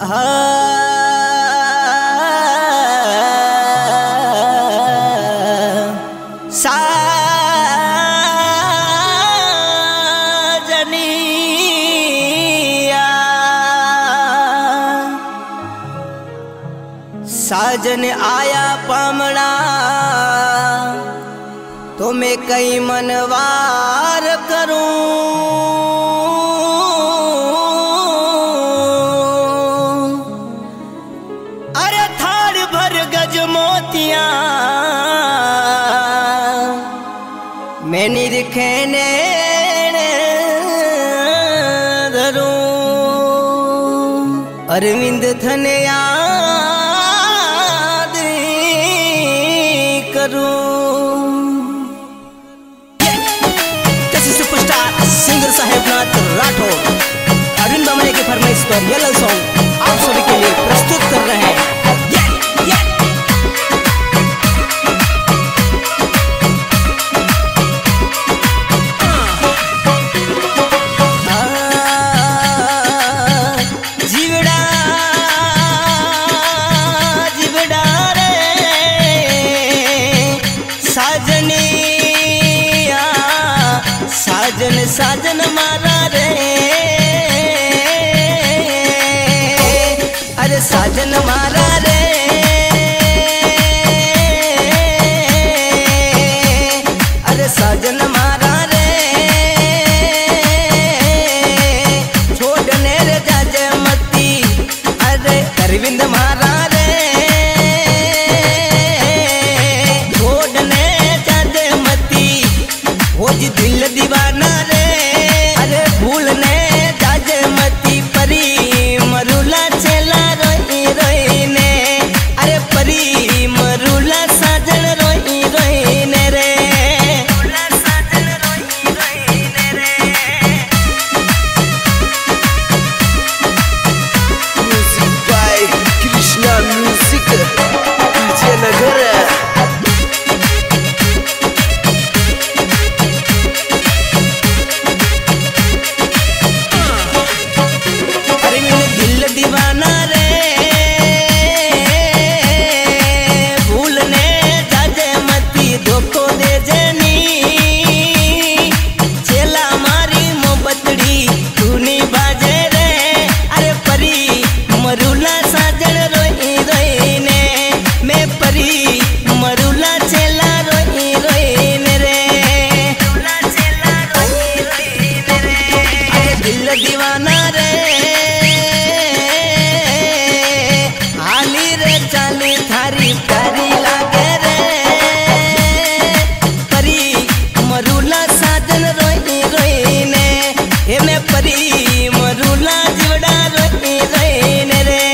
साजन आया पामड़ा तो मैं कई मनवार करूं। अरे थाड़ भर गज मोतियां मैं निरखेने धरूं। अरविंद थने सिंगर साहेबनाथ राठौर अरविंद बामने के फरमाइश पर ये लव सॉन्ग आप सभी के लिए प्रस्तुत कर रहे हैं। जीवड़ा जीवड़ा रे साजनी साजन साजन मारा रे। अरे साजन मारा रे। अरे साजन मारा रे। छोड़ने रे जाजे मती अरे अरविंद मारा रे। छोड़ने जाजे मती हो जी दिल दीवाना रे। अरे भूलने जाजे मती परी मरुला चला रोई रोई ने। अरे परी मरुला साजन रोई रोई ने रे। साजन रोई रोई ने रे। Music by Krishna music Vijaynagar. दीवाना रे हाली रे चाली थारी प्यारी लागे रे। परी मरुला साजन रोई रोई ने। हे मैं परी मरुला जीवड़ा रोई रोई ने रे।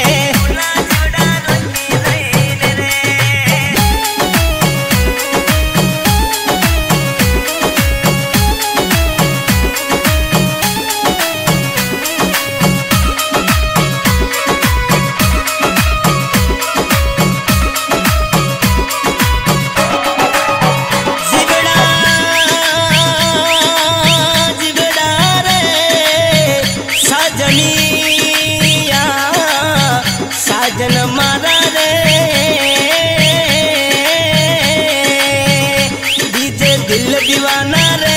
साजन मारा रे। डीजे दिल दीवाना रे।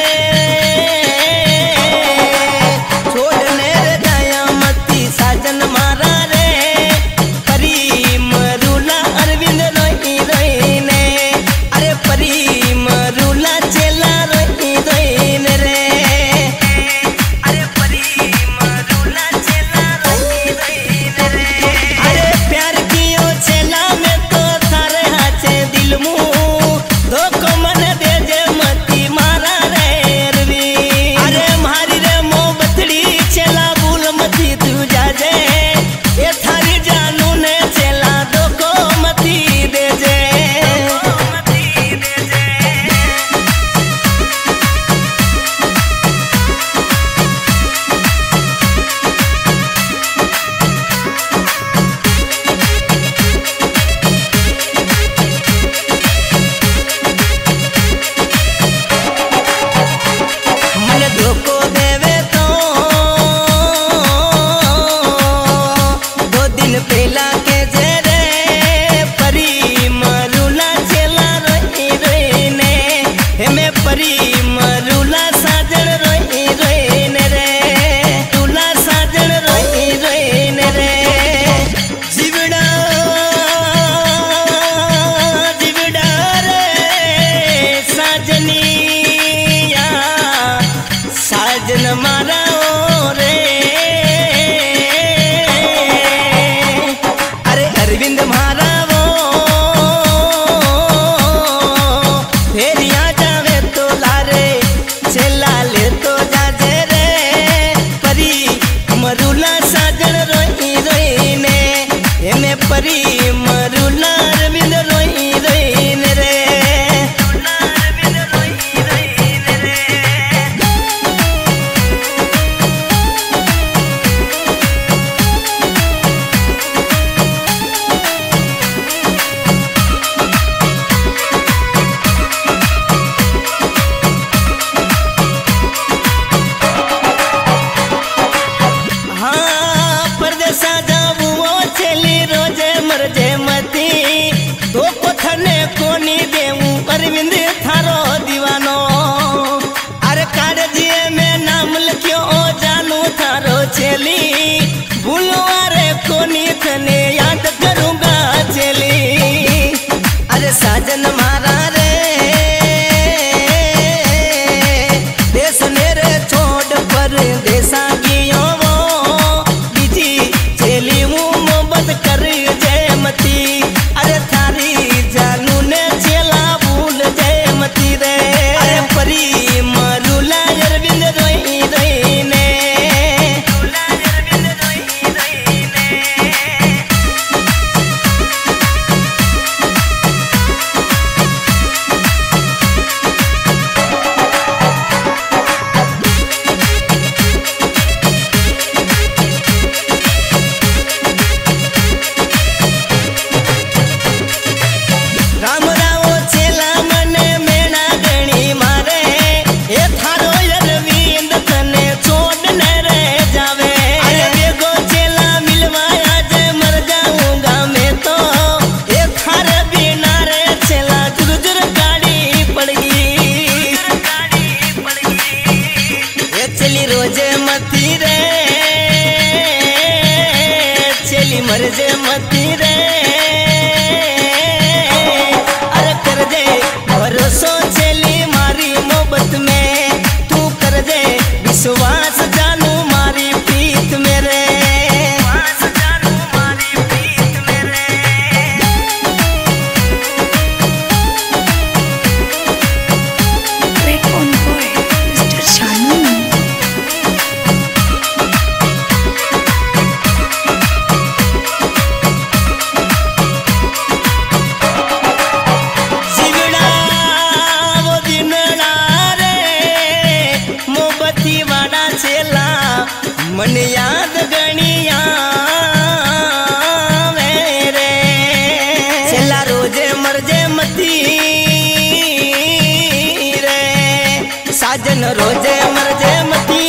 छोड़ने रे जाया मती साजन मारा रे। परी मरुला अरविंद रोई रोई ने। अरे परी मरुला चेला रोई रोई ने रे। अरे परी मरुला चेला रोई रोई ने रे। अरे प्यार कियो चेला में तो थारे हाथे दिल मुँह धोखो मन दे जे साजावू छेली रोजे मरजे मती तो कोथने कोनी देवू अरविंद थारो दीवानो अरे कागजिए में नाम लिखियो जानू थारो छेली भूलो अरे कोनी थने याद करूंगा छेली अरे साजन मारा रे देश मेरे छोड़ पर देसा गियो वो बीजी छेली हूँ मोहब्बत कर जयमती अरे थारी जानू ने चेला भूल जयमती रे अरे परी मरुला अरविंद रोई रोई ने राम राव चेला मने मेणा गणी मारे ए थारो अरविंद तने छोड़ने रे जावे अरे बेगो चेला मिलवाया जे मर जाऊंगा मैं तो ए थारे बिना रे चेला जुर गाड़ी पड़गी ए चली रोजे मती रे चली मर जे मती रे भरोसो चली मारी मोहब्बत में तू कर दे विश्वास जानू मारी प्रीत मेरे Click on boy, Mr. Shanu. जीवड़ा वो दिनड़ा रे मोहब्बती वाड़ा चेला मन याद गणिया मेरे चेला रोजे मरजे मती रे साजन रोजे मरजे मती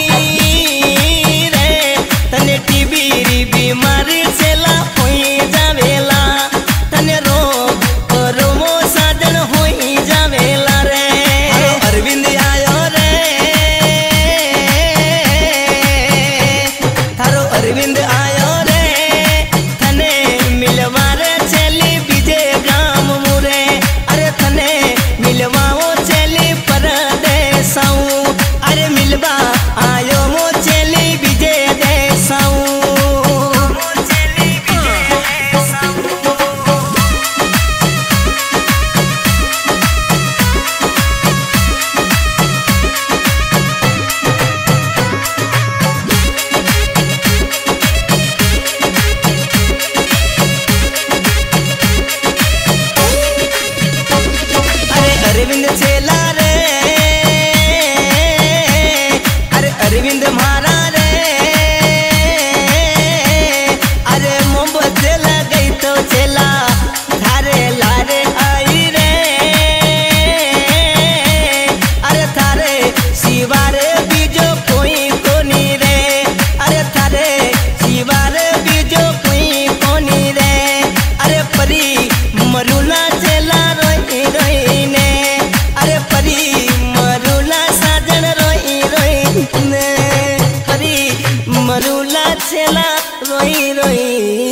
रे तने टीबी बीमारी चेला होई जावेला तने रोग रोमो साजन होई जावेला रे अरविंद आयो रे थारो अरविंद आयो रे थने मिलवा रे चली बीजे गाम मुरे अरे थने मिलवाओ चली परदेसाऊ अरे मिलवा आयो मो चली बीजे देसाऊ अरे अरविंद चेला रे अरे अरविंद मारा रे अरे मोहब्बत लगई तो चेला थारे लारे आई रे अरे थारे शिवारे बीजो कोई कोनी रे अरे थारे शिवारे बीजो कोई कोनी रे अरे परी मरुला चेला रोई रोई ने अरे परी मरुला साजन रोई रोई ने परी मरुला चेला रोई रोई